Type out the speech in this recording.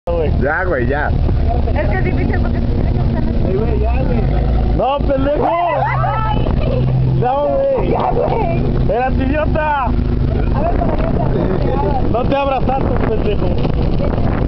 Ya, güey, ya. Es que es difícil porque se tiene que buscar las cosas. ¡No, pendejo! ¡No, güey! ¡Ya, güey! ¡Espérate, idiota! A ver, para allá. No te abras tanto, pendejo.